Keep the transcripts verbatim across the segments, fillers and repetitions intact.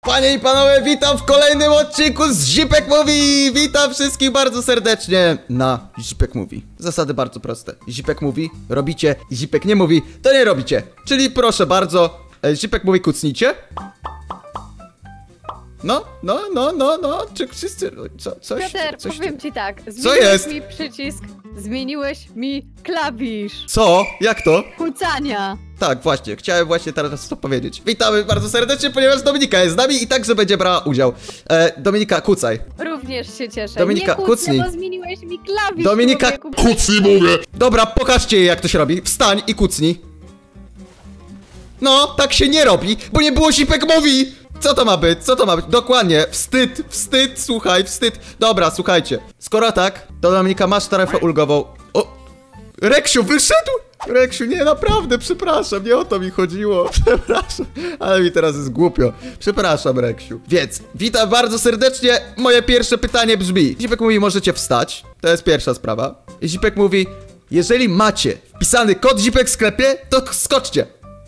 Panie i panowie, witam w kolejnym odcinku z Zipek Mówi. Witam wszystkich bardzo serdecznie na Zipek Mówi. Zasady bardzo proste. Zipek mówi, robicie. Zipek nie mówi, to nie robicie. Czyli proszę bardzo, Zipek mówi, kucnijcie. No, no, no, no, no. Czy wszyscy... Co, coś, Piotr, coś powiem ci tak. Zmieniłeś Co jest? mi przycisk, zmieniłeś mi klawisz. Co? Jak to? Kucania. Tak, właśnie, chciałem właśnie teraz to powiedzieć. Witamy bardzo serdecznie, ponieważ Dominika jest z nami i także będzie brała udział. E, Dominika, kucaj. Również się cieszę. Dominika, nie kucnę, kucnij. bo zmieniłeś mi klawisz. Dominika, człowieku. kucnij mówię. Dobra, pokażcie jej, jak to się robi. Wstań i kucnij. No, tak się nie robi, bo nie było Zipek Mówi. Co to ma być? Co to ma być? Dokładnie, wstyd, wstyd, słuchaj, wstyd. Dobra, słuchajcie. Skoro tak, to Dominika, masz taryfę ulgową. O, Reksiu wyszedł? Reksiu, nie, naprawdę, przepraszam, nie o to mi chodziło. Przepraszam, ale mi teraz jest głupio. Przepraszam, Reksiu. Więc, witam bardzo serdecznie. Moje pierwsze pytanie brzmi. Zipek mówi, możecie wstać. To jest pierwsza sprawa. I Zipek mówi, jeżeli macie wpisany kod Zipek w sklepie, to skoczcie.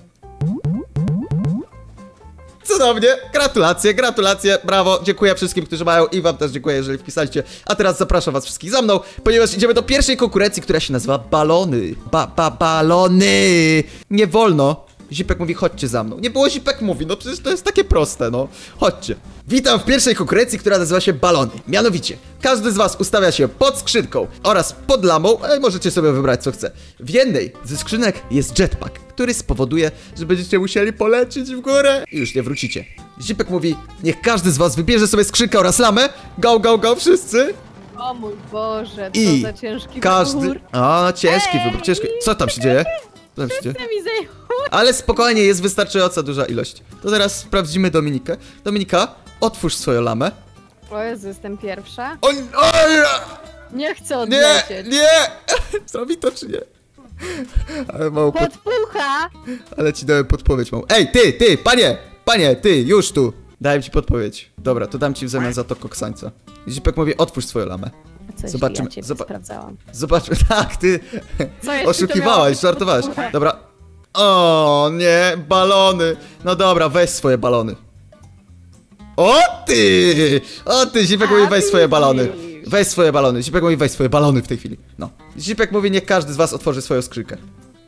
Cudownie, gratulacje, gratulacje, brawo, dziękuję wszystkim, którzy mają i wam też dziękuję, jeżeli wpisaliście. A teraz zapraszam was wszystkich za mną, ponieważ idziemy do pierwszej konkurencji, która się nazywa balony. Ba, ba, balony. Nie wolno. Zipek mówi, chodźcie za mną. Nie było Zipek mówi, no przecież to jest takie proste, no. Chodźcie. Witam w pierwszej konkurencji, która nazywa się balony. Mianowicie, każdy z was ustawia się pod skrzynką oraz pod lamą, ale możecie sobie wybrać co chce. W jednej ze skrzynek jest jetpack, który spowoduje, że będziecie musieli polecieć w górę i już nie wrócicie. Zipek mówi, niech każdy z was wybierze sobie skrzynkę oraz lamę. Go, go, go, wszyscy. O mój Boże, co I za ciężki każdy... wybór. A, ciężki Ej! wybór, ciężki. Co tam się dzieje? Co tam się dzieje? Mi zajęło. Ale spokojnie, jest wystarczająca duża ilość. To teraz sprawdzimy Dominikę. Dominika, otwórz swoją lamę. O Jezu, jestem pierwsza. O, o, Nie chcę nie, odlecieć. nie! Zrobi to czy nie? Ale mało pod... Podpucha. Ale ci dałem podpowiedź małą. Ej, ty, ty, panie! Panie, ty, już tu! Dałem ci podpowiedź. Dobra, to dam ci w zamian za to koksańca. Zipek mówi, otwórz swoją lamę. Coś Zobaczymy, ja ciebie zoba- sprawdzałam. Zobaczmy, tak, ty Co jeszcze oszukiwałaś, to miało? żartowałaś. Dobra. O nie, balony. No dobra, weź swoje balony. O ty! O ty, Zipek mówi, weź swoje balony. Weź swoje balony. Zipek mówi, weź swoje balony w tej chwili. No. Zipek mówi, niech każdy z was otworzy swoją skrzynkę.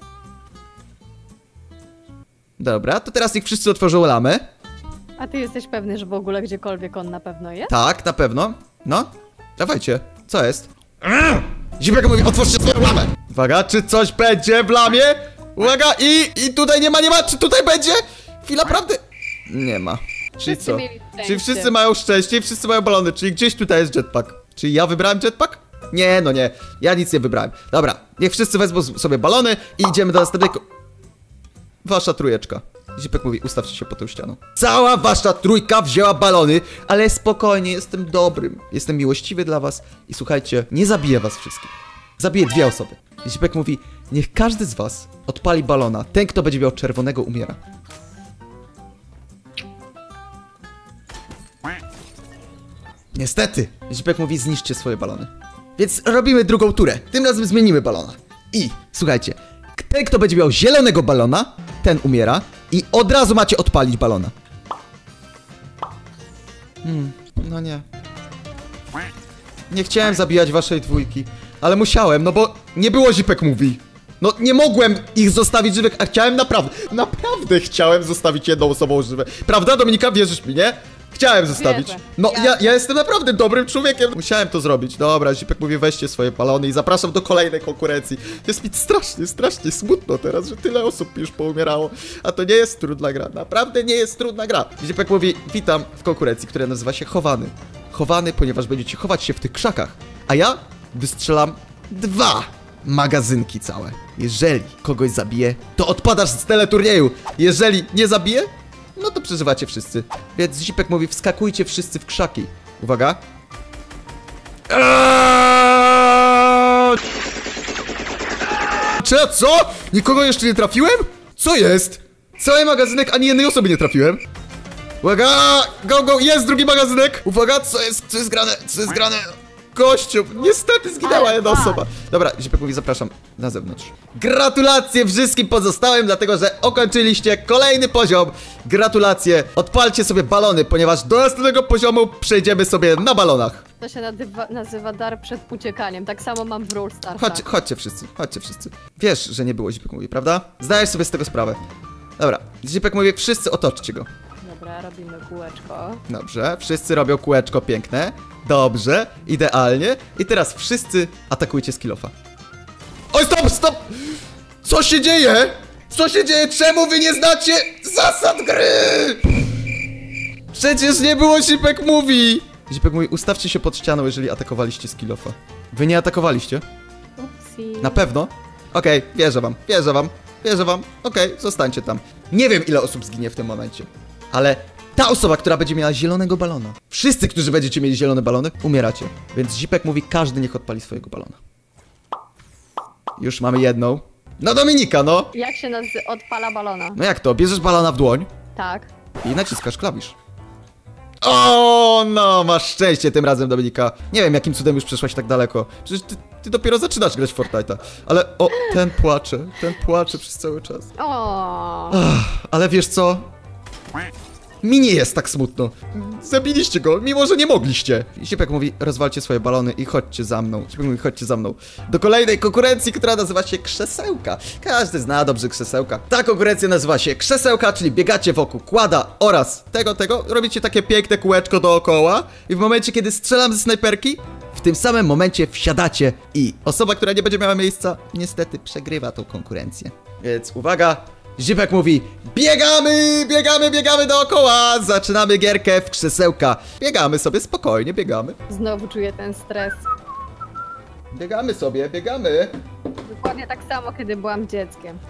Dobra, to teraz niech wszyscy otworzą lamę. A ty jesteś pewny, że w ogóle gdziekolwiek on na pewno jest? Tak, na pewno. No, dawajcie. Co jest? Zipek mówi, otwórzcie swoją lamę. Uwaga, czy coś będzie w lamie? Uwaga, i, i tutaj nie ma, nie ma, czy tutaj będzie? Chwila prawdy. Nie ma. Czyli Wszyscy co? mieli szczęście. Czyli wszyscy mają szczęście i wszyscy mają balony, czyli gdzieś tutaj jest jetpack. Czyli ja wybrałem jetpack? Nie, no nie, ja nic nie wybrałem. Dobra, niech wszyscy wezmą sobie balony i idziemy do następnego. Wasza trójeczka. Zipek mówi, ustawcie się pod tą ścianą. Cała wasza trójka wzięła balony, ale spokojnie, jestem dobrym. Jestem miłościwy dla was i słuchajcie, nie zabiję was wszystkich. Zabiję dwie osoby. Zipek mówi, niech każdy z was odpali balona. Ten, kto będzie miał czerwonego, umiera. Niestety. Zipek mówi, zniszczcie swoje balony. Więc robimy drugą turę. Tym razem zmienimy balona. I słuchajcie, ten, kto będzie miał zielonego balona, ten umiera. I od razu macie odpalić balona. Hmm, no nie. Nie chciałem zabijać waszej dwójki, ale musiałem, no bo nie było Zipek mówi. No nie mogłem ich zostawić żywych, a chciałem naprawdę, naprawdę chciałem zostawić jedną osobą żywe. Prawda, Dominika, wierzysz mi, nie? Chciałem zostawić. Wierzę. No Ja- ja, ja jestem naprawdę dobrym człowiekiem. Musiałem to zrobić. Dobra, Zipek mówi, weźcie swoje balony i zapraszam do kolejnej konkurencji. Jest mi strasznie, strasznie smutno teraz, że tyle osób już poumierało. A to nie jest trudna gra. Naprawdę nie jest trudna gra. Zipek mówi, witam w konkurencji, która nazywa się Chowany. Chowany, ponieważ będziecie chować się w tych krzakach. A ja wystrzelam dwa magazynki całe. Jeżeli kogoś zabiję, to odpadasz z teleturnieju. Jeżeli nie zabiję, no to przeżywacie wszyscy. Więc Zipek mówi, wskakujcie wszyscy w krzaki. Uwaga. Eee! Czy co? Nikogo jeszcze nie trafiłem? Co jest? Cały magazynek, ani jednej osoby nie trafiłem. Uwaga! Go, go! Jest drugi magazynek! Uwaga, co jest? Co jest grane? Co jest grane? gościu, niestety zginęła Ale jedna tak. osoba. Dobra, Zipek mówi, zapraszam na zewnątrz. Gratulacje wszystkim pozostałym, dlatego że ukończyliście kolejny poziom. Gratulacje, odpalcie sobie balony, ponieważ do następnego poziomu przejdziemy sobie na balonach. To się nazywa, nazywa dar przed uciekaniem. Tak samo mam w Brawl Starsach. Chodźcie, chodźcie wszyscy, chodźcie wszyscy. Wiesz, że nie było, Zipek mówi, prawda? Zdajesz sobie z tego sprawę. Dobra, Zipek mówi, wszyscy otoczcie go. Dobra, robimy kółeczko. Dobrze, wszyscy robią kółeczko piękne. Dobrze, idealnie. I teraz wszyscy atakujcie z kill-offa. Oj, stop, stop! Co się dzieje? Co się dzieje? Czemu wy nie znacie zasad gry? Przecież nie było, Zipek mówi. Zipek mówi, ustawcie się pod ścianą, jeżeli atakowaliście z kill-offa. Wy nie atakowaliście? Upsi. Na pewno? Okej, okay, wierzę wam, wierzę wam, wierzę wam. Okej, okay, zostańcie tam. Nie wiem, ile osób zginie w tym momencie. Ale ta osoba, która będzie miała zielonego balona. Wszyscy, którzy będziecie mieli zielone balony, umieracie. Więc Zipek mówi, każdy niech odpali swojego balona. Już mamy jedną. No Dominika, no! Jak się nazy- odpala balona? No jak to? Bierzesz balona w dłoń Tak. i naciskasz klawisz. O, no, masz szczęście tym razem, Dominika. Nie wiem, jakim cudem już przeszłaś tak daleko. Przecież ty, ty dopiero zaczynasz grać w Fortnite'a. Ale, o, ten płacze, ten płacze przez cały czas. O. Ach, ale wiesz co? Mi nie jest tak smutno. Zabiliście go, mimo że nie mogliście. Zipek mówi, rozwalcie swoje balony i chodźcie za mną. Zipek mówi, chodźcie za mną. Do kolejnej konkurencji, która nazywa się krzesełka. Każdy zna dobrze krzesełka. Ta konkurencja nazywa się krzesełka, czyli biegacie wokół kłada oraz tego, tego. Robicie takie piękne kółeczko dookoła. I w momencie, kiedy strzelam ze snajperki, w tym samym momencie wsiadacie i osoba, która nie będzie miała miejsca, niestety przegrywa tą konkurencję. Więc uwaga. Zipek mówi, biegamy, biegamy, biegamy dookoła, zaczynamy gierkę w krzesełka. Biegamy sobie, spokojnie, biegamy. Znowu czuję ten stres. Biegamy sobie, biegamy. Dokładnie tak samo, kiedy byłam dzieckiem.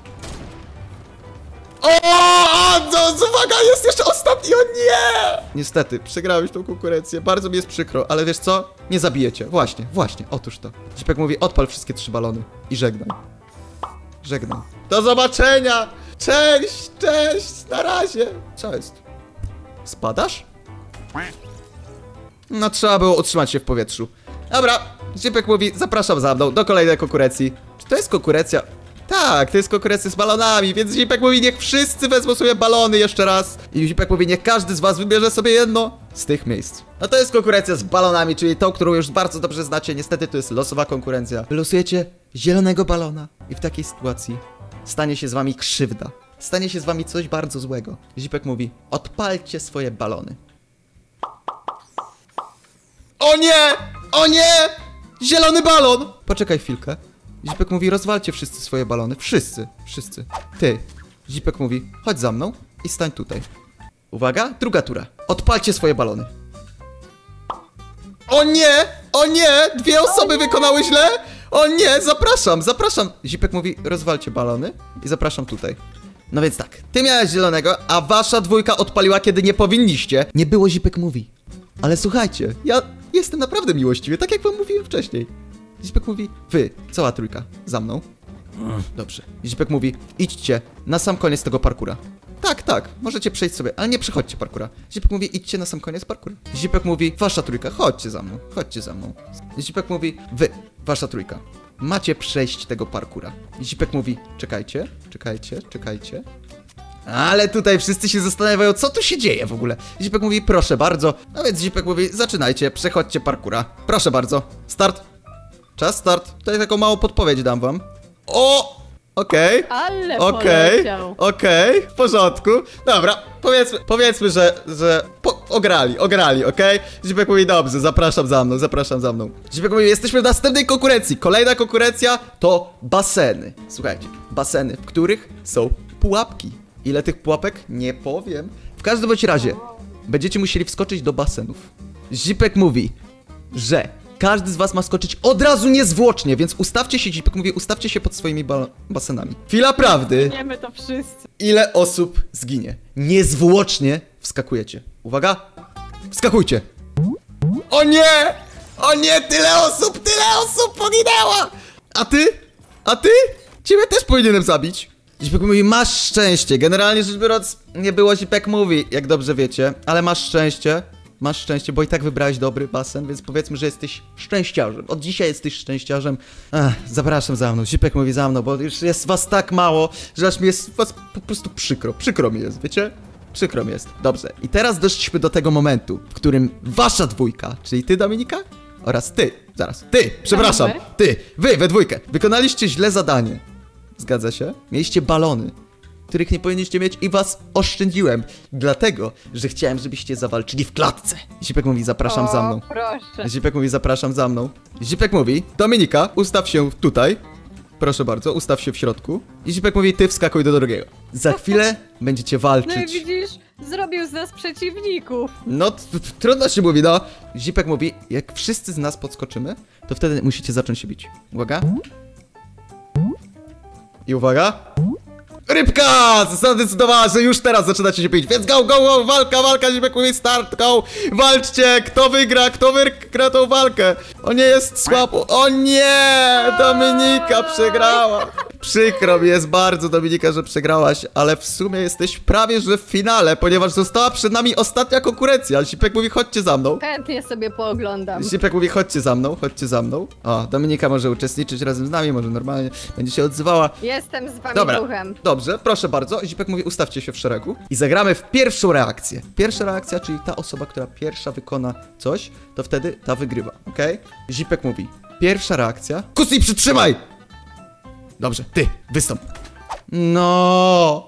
O, no, uwaga, jest jeszcze ostatni, o nie! Niestety, przegrałeś tą konkurencję, bardzo mi jest przykro, ale wiesz co? Nie zabijecie, właśnie, właśnie, otóż to. Zipek mówi, odpal wszystkie trzy balony i żegnam. Żegnam. Do zobaczenia! Cześć, cześć, na razie. Co jest? Spadasz? No trzeba było utrzymać się w powietrzu. Dobra, Zipek mówi, zapraszam za mną do kolejnej konkurencji. Czy to jest konkurencja? Tak, to jest konkurencja z balonami, więc Zipek mówi, niech wszyscy wezmą sobie balony jeszcze raz. I Zipek mówi, niech każdy z was wybierze sobie jedno z tych miejsc. No to jest konkurencja z balonami, czyli tą, którą już bardzo dobrze znacie. Niestety to jest losowa konkurencja. Wylosujecie zielonego balona i w takiej sytuacji stanie się z wami krzywda. Stanie się z wami coś bardzo złego. Zipek mówi, odpalcie swoje balony. O nie! O nie! Zielony balon! Poczekaj chwilkę. Zipek mówi, rozwalcie wszyscy swoje balony. Wszyscy, wszyscy. Ty. Zipek mówi, chodź za mną i stań tutaj. Uwaga, druga tura. Odpalcie swoje balony. O nie! O nie! Dwie osoby wykonały źle! O nie! Zapraszam, zapraszam! Zipek mówi, rozwalcie balony i zapraszam tutaj. No więc tak, ty miałeś zielonego, a wasza dwójka odpaliła, kiedy nie powinniście. Nie było, Zipek mówi. Ale słuchajcie, ja jestem naprawdę miłościwy, tak jak wam mówiłem wcześniej. Zipek mówi, wy, cała trójka, za mną. Dobrze. Zipek mówi, idźcie na sam koniec tego parkura. Tak, tak, możecie przejść sobie, ale nie przechodźcie parkura. Zipek mówi, idźcie na sam koniec parkura. Zipek mówi, wasza trójka, chodźcie za mną, chodźcie za mną. Zipek mówi, wy, wasza trójka, macie przejść tego parkura. Zipek mówi, czekajcie, czekajcie, czekajcie. Ale tutaj wszyscy się zastanawiają, co tu się dzieje w ogóle. Zipek mówi, proszę bardzo. No więc Zipek mówi, zaczynajcie, przechodźcie parkura. Proszę bardzo, start. Czas, start. Tutaj taką małą podpowiedź dam wam. O! Okej. Ale Okej, poleciał. okej, w porządku. Dobra, powiedzmy, powiedzmy, że, że po, ograli, ograli, okej? Zipek mówi, dobrze, zapraszam za mną, zapraszam za mną. Zipek mówi, jesteśmy w następnej konkurencji. Kolejna konkurencja to baseny. Słuchajcie, baseny, w których są pułapki. Ile tych pułapek? Nie powiem. W każdym bądź razie, będziecie musieli wskoczyć do basenów. Zipek mówi, że każdy z was ma skoczyć od razu niezwłocznie, więc ustawcie się, Zipek mówi, ustawcie się pod swoimi ba basenami. Chwila prawdy. Wiemy to wszyscy. Ile osób zginie? Niezwłocznie wskakujecie. Uwaga. Wskakujcie. O nie! O nie, tyle osób, tyle osób poginęło! A ty? A ty? Ciebie też powinienem zabić. Zipek mówi, masz szczęście. Generalnie rzecz biorąc, nie było Zipek mówi, jak dobrze wiecie, ale masz szczęście, masz szczęście, bo i tak wybrałeś dobry basen, więc powiedzmy, że jesteś szczęściarzem. Od dzisiaj jesteś szczęściarzem. Ach, zapraszam za mną, Zipek mówi za mną, bo już jest was tak mało, że aż mi jest was po prostu przykro. Przykro mi jest, wiecie? Przykro mi jest. Dobrze. I teraz doszliśmy do tego momentu, w którym wasza dwójka, czyli ty, Dominika, oraz ty, zaraz, ty, przepraszam, ty, wy we dwójkę, wykonaliście źle zadanie. Zgadza się? Mieliście balony, których nie powinniście mieć i was oszczędziłem. Dlatego, że chciałem, żebyście zawalczyli w klatce. Zipek mówi, zapraszam o, za mną. proszę. Zipek mówi, zapraszam za mną. Zipek mówi, Dominika, ustaw się tutaj. Proszę bardzo, ustaw się w środku. I Zipek mówi, ty wskakuj do drugiego. Za chwilę będziecie walczyć. No i widzisz, zrobił z nas przeciwników. No, trudno się mówi, no. Zipek mówi, jak wszyscy z nas podskoczymy, to wtedy musicie zacząć się bić. Uwaga. I uwaga. Rybka zadecydowała, że już teraz zaczynacie się bić, więc go, go, go, walka, walka, Zipek mówi, start, go, walczcie, kto wygra, kto wygra tą walkę. O nie, jest słabo, o nie, Dominika przegrała. Przykro mi jest bardzo, Dominika, że przegrałaś, ale w sumie jesteś prawie, że w finale, ponieważ została przed nami ostatnia konkurencja. Zipek mówi, chodźcie za mną. Chętnie sobie pooglądam. Zipek mówi, chodźcie za mną, chodźcie za mną. O, Dominika może uczestniczyć razem z nami, może normalnie będzie się odzywała. Jestem z wami Dobra, duchem. dobrze, proszę bardzo. Zipek mówi, ustawcie się w szeregu i zagramy w pierwszą reakcję. Pierwsza reakcja, czyli ta osoba, która pierwsza wykona coś, to wtedy ta wygrywa, okej? Okay? Zipek mówi, pierwsza reakcja. Kusi, przytrzymaj! Dobrze, ty, wystąp. No,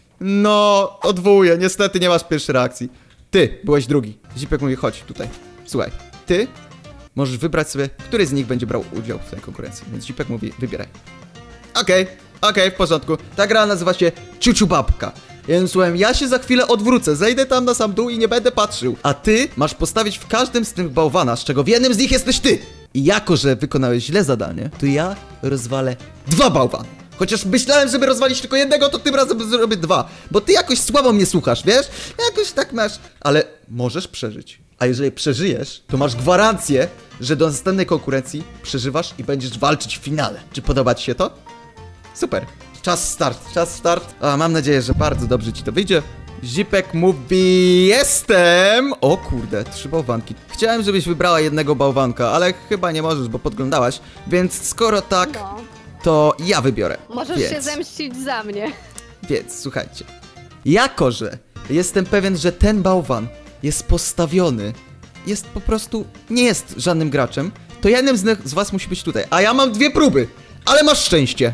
no, odwołuję, niestety nie masz pierwszej reakcji. Ty, byłeś drugi. Zipek mówi, chodź tutaj. Słuchaj, ty możesz wybrać sobie, który z nich będzie brał udział w tej konkurencji. Więc Zipek mówi, wybieraj. Okej, okay, okej, okay, w porządku. Ta gra nazywa się Ciuciu Babka. Więc słuchaj, ja się za chwilę odwrócę, zejdę tam na sam dół i nie będę patrzył. A ty masz postawić w każdym z tych bałwana, z czego w jednym z nich jesteś ty. I jako, że wykonałeś źle zadanie, to ja rozwalę dwa bałwany. Chociaż myślałem, żeby rozwalić tylko jednego, to tym razem zrobię dwa. Bo ty jakoś słabo mnie słuchasz, wiesz? Jakoś tak masz... Ale możesz przeżyć. A jeżeli przeżyjesz, to masz gwarancję, że do następnej konkurencji przeżywasz i będziesz walczyć w finale. Czy podoba ci się to? Super. Czas start, czas start. A, mam nadzieję, że bardzo dobrze ci to wyjdzie. Zipek mówi, jestem! O kurde, trzy bałwanki. Chciałem, żebyś wybrała jednego bałwanka, ale chyba nie możesz, bo podglądałaś. Więc skoro tak, No. to ja wybiorę. Możesz więc, się zemścić za mnie. Więc, słuchajcie. Jako, że jestem pewien, że ten bałwan jest postawiony, jest po prostu, nie jest żadnym graczem, to jednym z, z was musi być tutaj. A ja mam dwie próby, ale masz szczęście.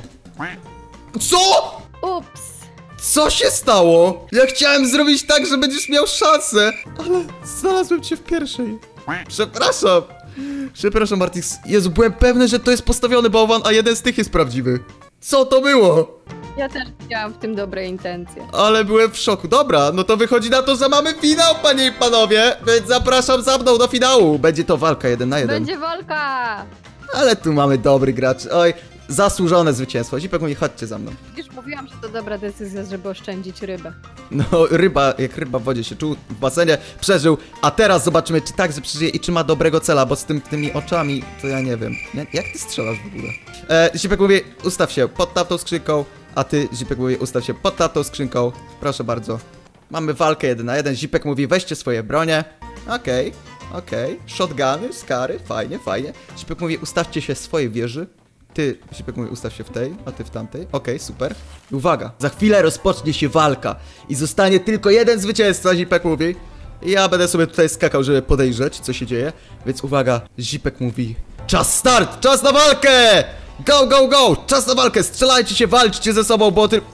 Co? Ups. Co się stało? Ja chciałem zrobić tak, że będziesz miał szansę, ale znalazłem cię w pierwszej. Przepraszam. Przepraszam, Martix. Jezu, byłem pewny, że to jest postawiony bałwan, a jeden z tych jest prawdziwy. Co to było? Ja też chciałam w tym dobre intencje. Ale byłem w szoku. Dobra, no to wychodzi na to, że mamy finał, panie i panowie. Więc zapraszam za mną do finału. Będzie to walka jeden na jeden. Będzie walka! Ale tu mamy dobry gracz. Oj, zasłużone zwycięstwo. Zipek mówi, chodźcie za mną. Już mówiłam, że to dobra decyzja, żeby oszczędzić rybę. No, ryba, jak ryba w wodzie się czuł, w basenie przeżył, a teraz zobaczymy, czy tak, że przeżyje i czy ma dobrego cela, bo z tym, tymi oczami, to ja nie wiem. Nie, jak ty strzelasz w ogóle? E, Zipek mówi, ustaw się pod tamtą skrzynką, a ty, Zipek mówi, ustaw się pod tamtą skrzynką. Proszę bardzo. Mamy walkę jeden na jeden. Zipek mówi, weźcie swoje bronie. Okej, okay, okej. Okay. Shotguny, skary, fajnie, fajnie. Zipek mówi, ustawcie się w swojej wieży. Ty, Zipek mówi, ustaw się w tej, a ty w tamtej. Okej, okay, super. Uwaga, za chwilę rozpocznie się walka i zostanie tylko jeden zwycięzca, Zipek mówi. I ja będę sobie tutaj skakał, żeby podejrzeć, co się dzieje. Więc uwaga, Zipek mówi, czas start, czas na walkę! Go, go, go, czas na walkę, strzelajcie się, walczcie ze sobą, bo ty...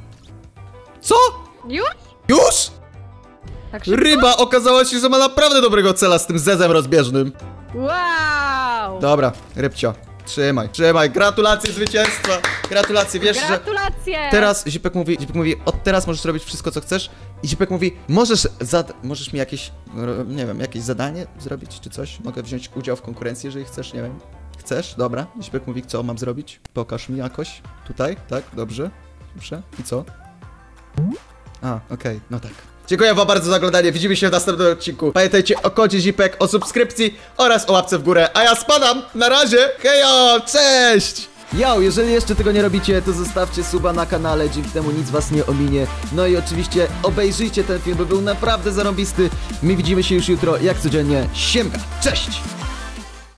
Co? Już? Już? Tak szybko? Ryba okazała się, że ma naprawdę dobrego cela z tym zezem rozbieżnym. Wow! Dobra, rybcio. Trzymaj, trzymaj, gratulacje zwycięstwa. Gratulacje, wiesz, Gratulacje! że teraz Zipek mówi, Zipek mówi, od teraz możesz robić wszystko, co chcesz. I Zipek mówi, możesz, zad możesz mi jakieś, nie wiem, jakieś zadanie zrobić, czy coś? Mogę wziąć udział w konkurencji, jeżeli chcesz, nie wiem. Chcesz? Dobra. Zipek mówi, co mam zrobić? Pokaż mi jakoś. Tutaj, tak, dobrze. Dobrze. I co? A, okej, okay. No tak. Dziękuję wam bardzo za oglądanie, widzimy się w następnym odcinku. Pamiętajcie o kodzie Zipek, o subskrypcji oraz o łapce w górę. A ja spadam, na razie, hejo, cześć! Yo, jeżeli jeszcze tego nie robicie, to zostawcie suba na kanale, dzięki temu nic was nie ominie. No i oczywiście obejrzyjcie ten film, bo był naprawdę zarąbisty. My widzimy się już jutro, jak codziennie. Siemka, cześć!